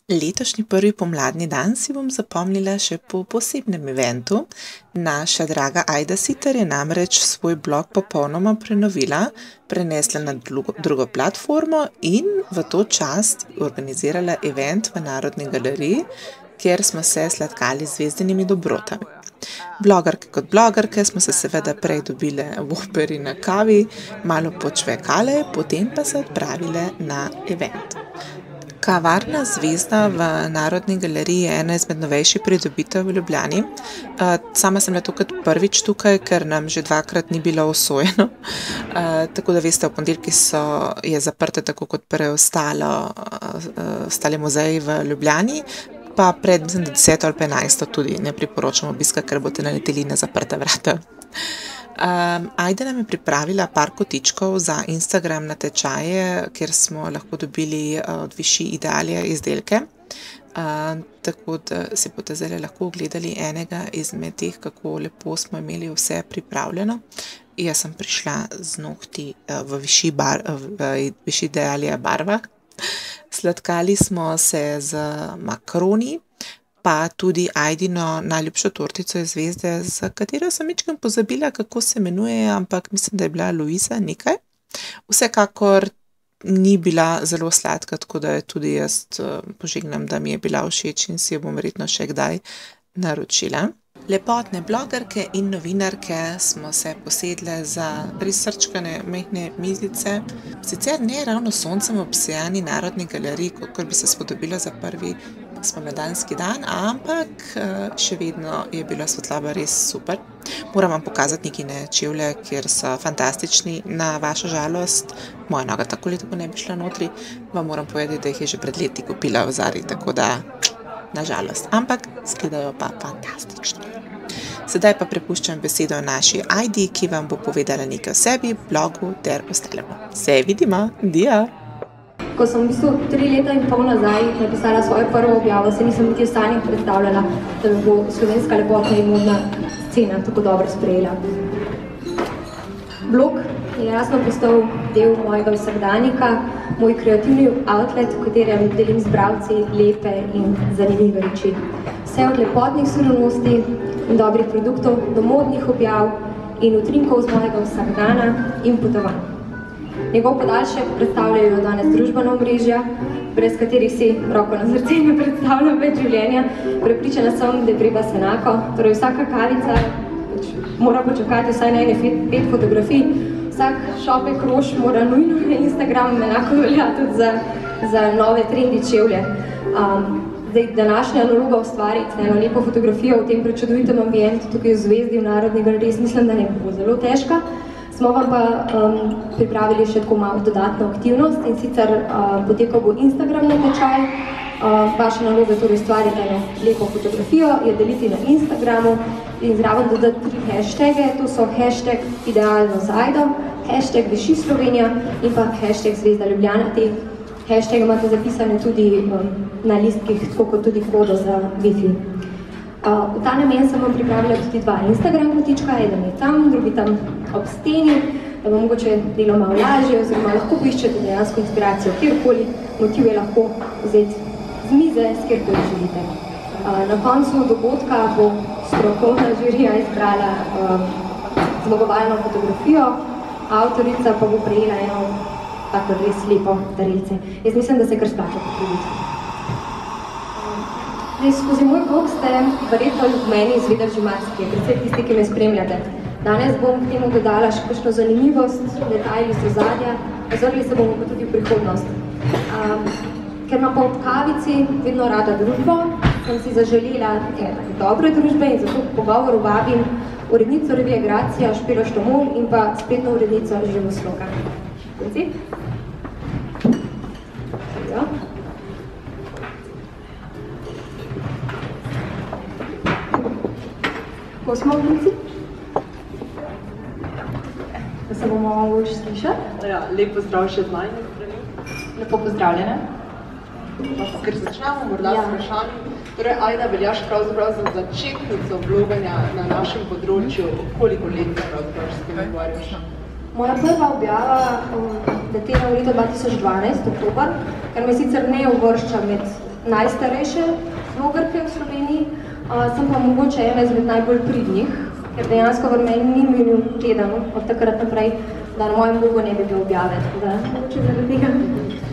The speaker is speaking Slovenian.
Letošnji prvi pomladni dan si bom zapomnila še po posebnem eventu. Naša draga Ajda Siter je namreč svoj blog popolnoma prenovila, prenesla na drugo platformo in v to čast organizirala event v Narodni galeriji, kjer smo se sladkali z zvezdanimi dobrotami. Blogerke kot blogerke smo se seveda prej dobile v operi na kavi, malo počvekale, potem pa se odpravile na event. Kavarna Zvezda v Narodni galeriji je ena izmed novejših pridobitev v Ljubljani. Sama sem bila tukaj prvič tukaj, ker nam že dvakrat ni bilo usojeno. Tako da veste, v ponedeljki je zaprta tako kot ostali muzeji v Ljubljani, pa pred 10 ali 15 tudi ne priporočam obiska, ker boste naleteli na zaprta vrata. Ajda nam je pripravila par kotičkov za Instagram natečaje, kjer smo lahko dobili od Vichy Idealija izdelke. Tako da si boste zdaj lahko ogledali enega izmed teh, kako lepo smo imeli vse pripravljeno. Jaz sem prišla z nohti v Vichy Idealija barvah. Sladkali smo se z makaroni, pa tudi Ajdino najljubšo tortico iz Zvezde, za katero sem mičkeno pozabila, kako se imenuje, ampak mislim, da je bila Luisa nekaj. Vsekakor ni bila zelo sladka, tako da tudi jaz požegnam, da mi je bila všeč in si jo bom verjetno še kdaj naročila. Lepotne blogerke in novinarke smo se posedle za prisrčkane mehne mizice. Sicer ne ravno soncem obsejani Narodni galeriji, kakor bi se spodobilo za prvi spomladanski dan, ampak še vedno je bila svetloba res super. Moram vam pokazati nekine čevlje, kjer so fantastični. Na vašo žalost, moja noga tako ali tako ne bi šla notri, vam moram povedati, da jih je že pred leti kupila v Zari, tako da na žalost, ampak izgledajo pa fantastični. Sedaj pa prepuščam besedo naši Ajdi, ki vam bo povedala nekaj o sebi, blogu ter ostalemu. Se vidimo, dia! Ko sem v bistvu 3 leta in pol nazaj napisala svojo prvo objavo, se nisem niti v stanju predstavljala, da bi bo slovenska lepotna in modna scena tako dobro sprejela. Blog je jasno postal del mojega vsakdanjika, moj kreativni outlet, v katerem delim z bralci lepe in zanimive reči. Vse od lepotnih surovosti in dobrih produktov do modnih objav in utrinkov z mojega vsakdana in potovanj. Njegov podaljšek predstavljajo danes družbena omrežja, brez katerih si roko na srce ne predstavljam več življenja. Prepričana sem, da je pri vas enako, torej vsaka kavica mora počakati vsaj na 5 fotografij, vsak šopek rož mora nujno na Instagram, enako velja tudi za nove trendi čevlje. Današnja naloga ustvariti eno lepo fotografijo v tem prečudovitem ambientu tukaj v Zvezdi, v Narodni galeriji, mislim, da ne bo zelo težka. Smo vam pa pripravili še tako malo dodatno aktivnost in sicer potekal bo Instagram natečaj. Vaša naloga je torej ustvariti eno lepo fotografijo, jo deliti na Instagramu in zraven dodati 3 hashtage, to so hashtag idealno z Ajdo, hashtag Vichy Slovenija in pa hashtag Zvezda Ljubljana. Te hashtag imate zapisane tudi na listkih, tako kot tudi kodo za Wi-Fi. V ta namen sem vam pripravila tudi 2 Instagram kotička, eden je tam, drugi tam ob steni, da bo mogoče delo malo lažje, oziroma lahko poiščete dejansko inspiracijo kjerkoli, motiv je lahko vzeti z mize, s kjerkoli želite. Na koncu dogodka bo strokovna žirija izbrala zmagovalno fotografijo, avtorica pa bo prejela eno tako res lepo darilce. Jaz mislim, da se kar splača potruditi. Skozi moj blog ste verjetno v meni izvedeli že marsikaj, predvsem tisti, ki me spremljate. Danes bom k temu dodala še kakšno zanimivost, detajli iz ozadja, ozrli se bomo pa tudi v prihodnost. Ker imam pa ob kavici vedno rada družbo, sem si zaželela dobre družbe in zato k pogovoru vabim urednico revije Gracija, Špelo Štomol in pa spletno urednico Živosloga. Konci? Kako smo v Lici? Da se bomo malo boljše slišati? Ja, lep pozdrav še z najne strani. Lepo pozdravljene. Ker začnemo morda s vprašanjem. Torej, Ajda, veljaš pravzaprav za začetnico bloganja na našem področju. Koliko let pravzaprav s tem ukvarjaš? Moja prva objava datira v leto 2012, oktober, kar me sicer ne uvršča med najstarejše vlogerke v Sloveniji, sem pa mogoče ena izmed najbolj pridnih, ker dejansko v meni ni minil teden od takrat naprej, da na mojem blogu ne bi bilo objave, tako da mogoče zaradi tega.